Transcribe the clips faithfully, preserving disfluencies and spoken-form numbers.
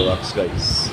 Google Rocks, guys.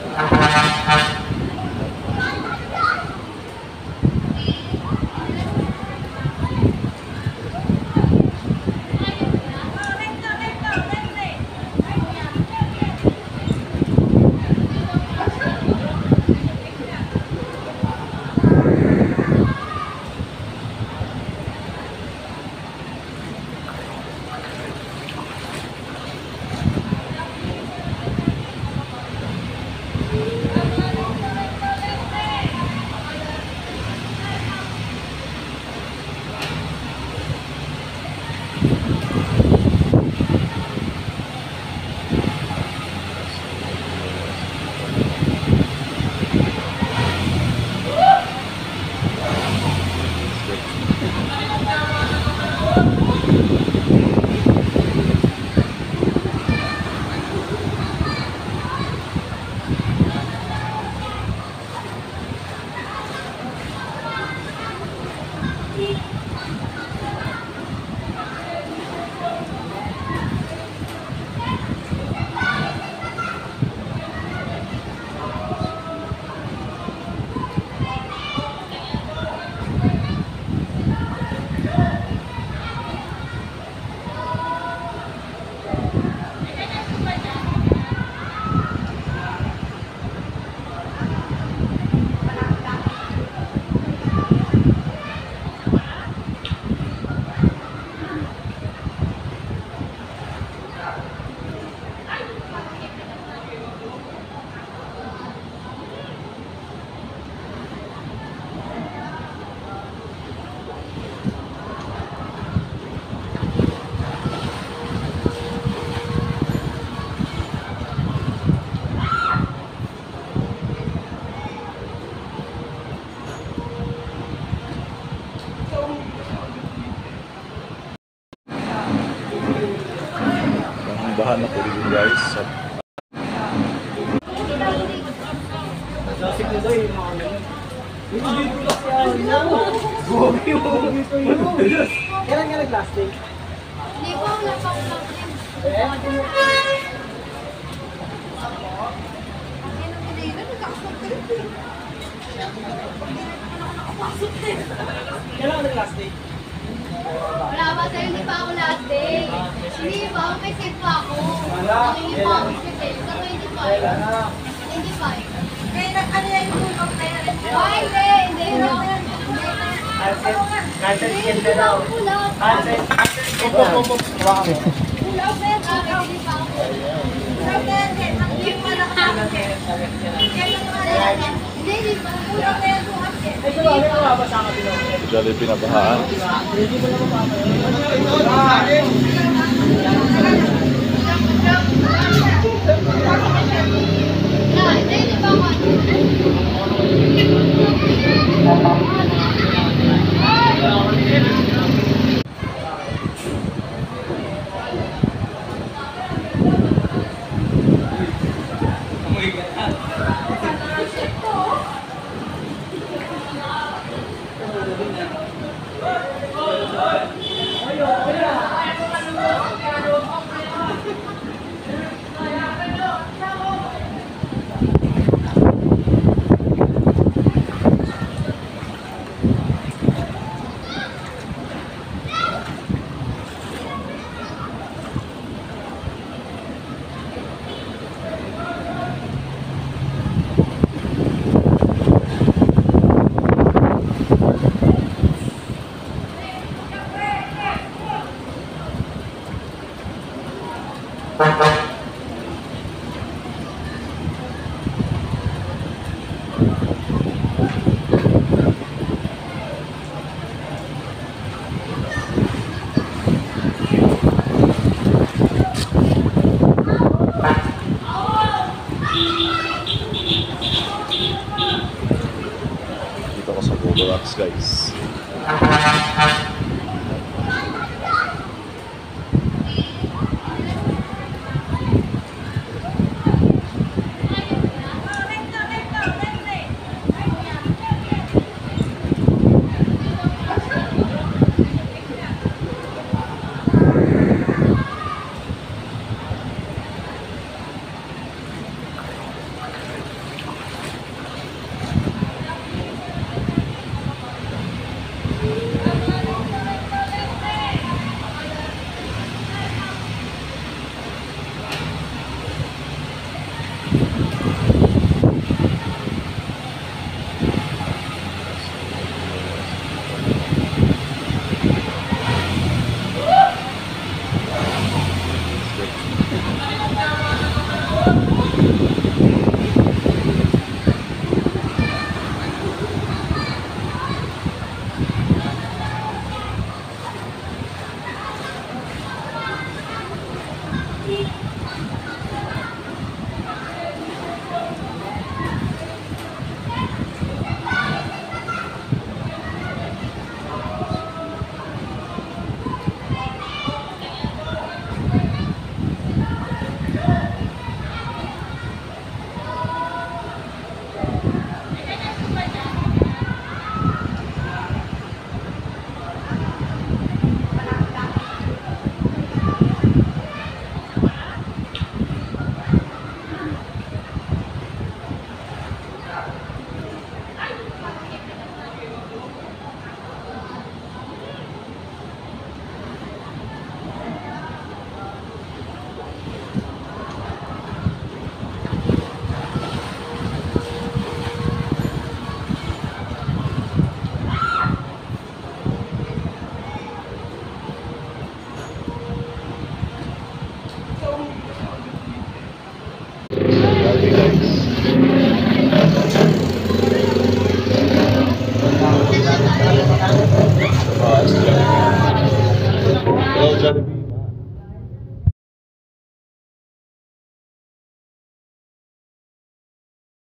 Bahan na po rin, guys. Kailan ka nag-plastic? Hindi po, wala pa akong plastic. Kailan ka nag-plastic? Wala ba sa'yo? Hindi pa ako last day. Hindi pa ako, may set pa ako. Hindi pa ako set eh. Sa twenty-five. twenty-five. Kaya nag-ano yan yung tulog kaya rin. Ay, hindi. Hindi. Cancel skin na daw. Kulap. Cancel. Opo, opo, opo. Hawakan mo. Kulog na yan. Hindi pa ako. Kulog na yan. Hindi pa nakakakit. Kaya yung mga yan. Hindi, hindi pa. Kulog na yan. Ay, diba? May mababasa ka din. Dali pinabahaan. Hindi mo na mapapanood. Wala, hindi, hindi pa ako. Dito ako sa Google Rocks, guys. Grabe guys.